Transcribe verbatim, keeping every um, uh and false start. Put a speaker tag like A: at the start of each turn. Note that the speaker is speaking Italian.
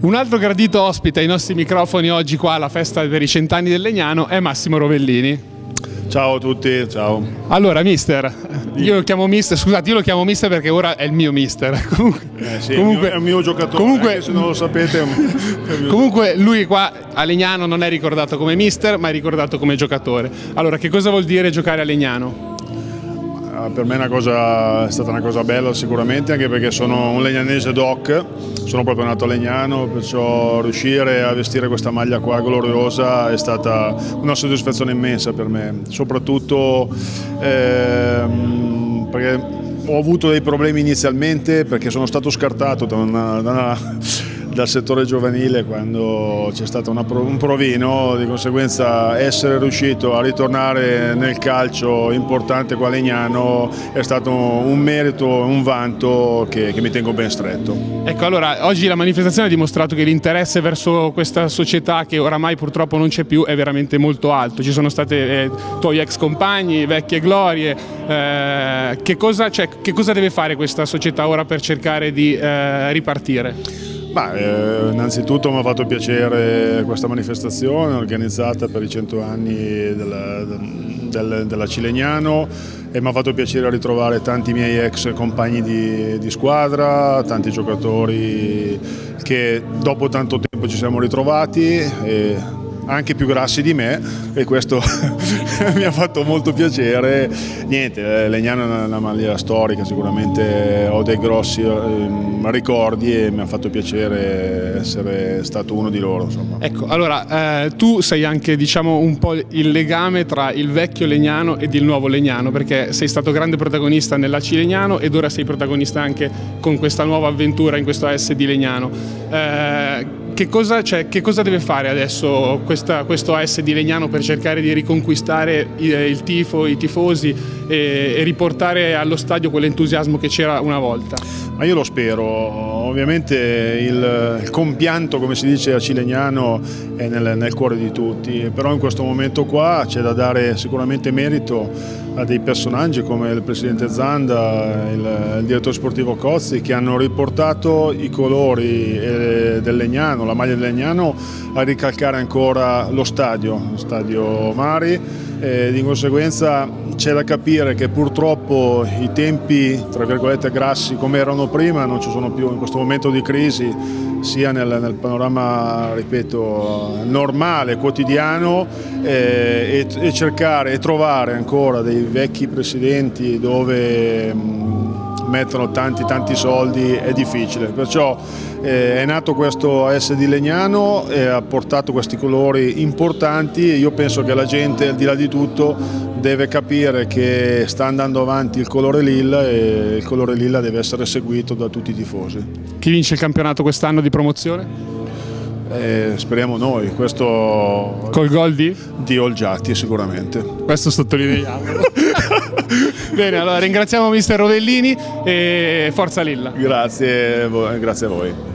A: Un altro gradito ospite ai nostri microfoni oggi qua alla festa per i cent'anni del Legnano è Massimo Rovellini.
B: Ciao a tutti, ciao.
A: Allora, mister, io lo chiamo mister, scusate, io lo chiamo mister perché ora è il mio mister. Comunque,
B: eh sì,
A: comunque,
B: è il mio giocatore,
A: comunque,
B: se non lo sapete. È un, è mio
A: comunque lui qua a Legnano non è ricordato come mister, ma è ricordato come giocatore. Allora, che cosa vuol dire giocare a Legnano?
B: Per me è, una cosa, è stata una cosa bella sicuramente, anche perché sono un legnanese doc, sono proprio nato a Legnano, perciò riuscire a vestire questa maglia qua gloriosa è stata una soddisfazione immensa per me, soprattutto ehm, perché ho avuto dei problemi inizialmente perché sono stato scartato da una, da una dal settore giovanile quando c'è stato una, un provino, di conseguenza essere riuscito a ritornare nel calcio importante qua a Legnano è stato un merito, un vanto che, che mi tengo ben stretto.
A: Ecco, allora oggi la manifestazione ha dimostrato che l'interesse verso questa società che oramai purtroppo non c'è più è veramente molto alto, ci sono stati eh, tuoi ex compagni, vecchie glorie, eh, che, cosa, cioè, che cosa deve fare questa società ora per cercare di eh, ripartire?
B: Bah, eh, innanzitutto mi ha fatto piacere questa manifestazione organizzata per i cento anni della, del, della Cilegnano e mi ha fatto piacere ritrovare tanti miei ex compagni di, di squadra, tanti giocatori che dopo tanto tempo ci siamo ritrovati, e anche più grassi di me, e questo mi ha fatto molto piacere. Niente, Legnano è una maglia storica, sicuramente ho dei grossi eh, ricordi e mi ha fatto piacere essere stato uno di loro, insomma.
A: Ecco, allora eh, tu sei anche, diciamo, un po' il legame tra il vecchio Legnano ed il nuovo Legnano, perché sei stato grande protagonista nell'A C Legnano ed ora sei protagonista anche con questa nuova avventura in questo A S di Legnano. Eh, Che cosa, cioè, che cosa deve fare adesso questa, questo A S di Legnano per cercare di riconquistare il, il tifo, i tifosi e, e riportare allo stadio quell'entusiasmo che c'era una volta?
B: Ma io lo spero, ovviamente il, il compianto, come si dice a Cilegnano, è nel, nel cuore di tutti, però in questo momento qua c'è da dare sicuramente merito a dei personaggi come il presidente Zanda, il, il direttore sportivo Cozzi, che hanno riportato i colori eh, del Legnano, la maglia del Legnano, a ricalcare ancora lo stadio, lo stadio Mari. E di conseguenza c'è da capire che purtroppo i tempi, tra virgolette, grassi come erano prima non ci sono più in questo momento di crisi, sia nel, nel panorama, ripeto, normale, quotidiano, eh, e, e cercare e trovare ancora dei vecchi presidenti dove mh, mettono tanti tanti soldi è difficile, perciò eh, è nato questo A S di Legnano e ha portato questi colori importanti. Io penso che la gente, al di là di tutto, deve capire che sta andando avanti il colore lilla e il colore lilla deve essere seguito da tutti i tifosi.
A: Chi vince il campionato quest'anno di promozione?
B: Eh, speriamo noi, questo
A: col gol di?
B: Di Olgiati sicuramente.
A: Questo sottolineiamo. Bene, allora ringraziamo mister Rovellini e forza Lilla.
B: Grazie, grazie a voi.